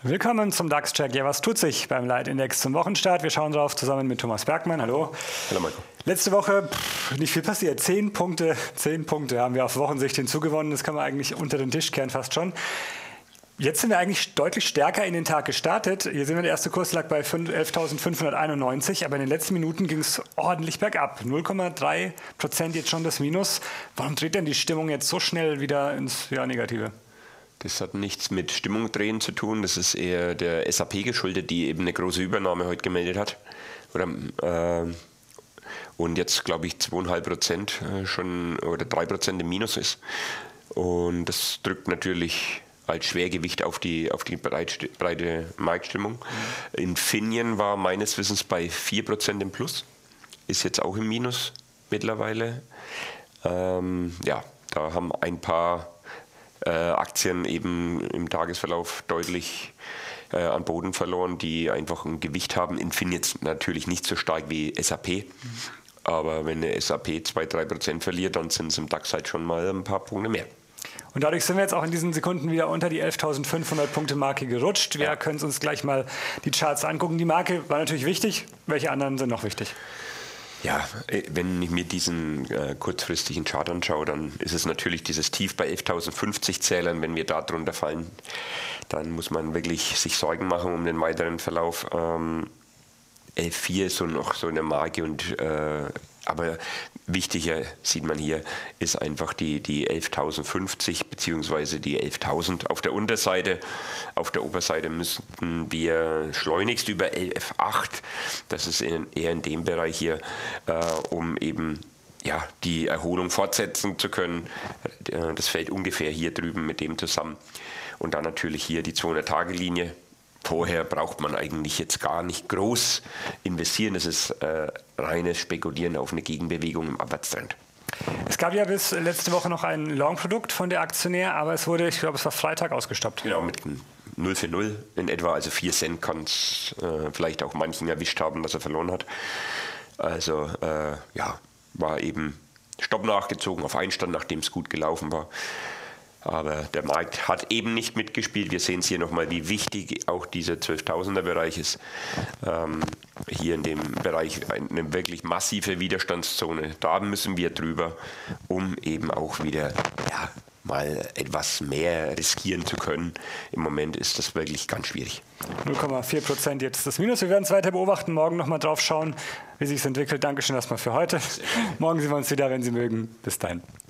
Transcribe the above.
Willkommen zum DAX-Check. Ja, was tut sich beim Leitindex zum Wochenstart? Wir schauen drauf zusammen mit Thomas Bergmann. Hallo. Hallo, Marco. Letzte Woche nicht viel passiert. 10 Punkte haben wir auf Wochensicht hinzugewonnen. Das kann man eigentlich unter den Tisch kehren fast schon. Jetzt sind wir eigentlich deutlich stärker in den Tag gestartet. Hier sehen wir, der erste Kurs lag bei 11.591, aber in den letzten Minuten ging es ordentlich bergab. 0,3% jetzt schon das Minus. Warum dreht denn die Stimmung jetzt so schnell wieder ins Negative? Das hat nichts mit Stimmung drehen zu tun. Das ist eher der SAP geschuldet, die eben eine große Übernahme heute gemeldet hat. Und jetzt, glaube ich, 2,5% schon oder 3% im Minus ist. Und das drückt natürlich als Schwergewicht auf die breite Marktstimmung. Infineon war meines Wissens bei 4% im Plus, ist jetzt auch im Minus mittlerweile. Da haben ein paar Aktien eben im Tagesverlauf deutlich an Boden verloren, die einfach ein Gewicht haben. Infineon jetzt natürlich nicht so stark wie SAP. Aber wenn eine SAP 2-3% verliert, dann sind es im DAX halt schon mal ein paar Punkte mehr. Und dadurch sind wir jetzt auch in diesen Sekunden wieder unter die 11.500 Punkte Marke gerutscht. Wir können uns gleich mal die Charts angucken. Die Marke war natürlich wichtig. Welche anderen sind noch wichtig? Ja, wenn ich mir diesen kurzfristigen Chart anschaue, dann ist es natürlich dieses Tief bei 11.050 Zählern. Wenn wir da drunter fallen, dann muss man wirklich sich Sorgen machen um den weiteren Verlauf. 11.4 ist so noch so eine Marke aber wichtiger, sieht man hier, ist einfach die 11.050 bzw. die 11.000 auf der Unterseite. Auf der Oberseite müssten wir schleunigst über 11.8, das ist eher in dem Bereich hier, um eben die Erholung fortsetzen zu können. Das fällt ungefähr hier drüben mit dem zusammen. Und dann natürlich hier die 200-Tage-Linie. Vorher braucht man eigentlich jetzt gar nicht groß investieren. Das ist reines Spekulieren auf eine Gegenbewegung im Abwärtstrend. Es gab ja bis letzte Woche noch ein Long-Produkt von der Aktionär, aber es wurde, ich glaube, es war Freitag ausgestoppt. Genau, mit 0 für 0 in etwa, also 4 Cent kann es vielleicht auch manchen erwischt haben, dass er verloren hat. Also war eben Stopp nachgezogen auf Einstand, nachdem es gut gelaufen war. Aber der Markt hat eben nicht mitgespielt. Wir sehen es hier nochmal, wie wichtig auch dieser 12.000er Bereich ist. Hier in dem Bereich eine wirklich massive Widerstandszone. Da müssen wir drüber, um eben auch wieder mal etwas mehr riskieren zu können. Im Moment ist das wirklich ganz schwierig. 0,4% jetzt das Minus. Wir werden es weiter beobachten. Morgen nochmal drauf schauen, wie sich es entwickelt. Dankeschön erstmal für heute. Morgen sehen wir uns wieder, wenn Sie mögen. Bis dahin.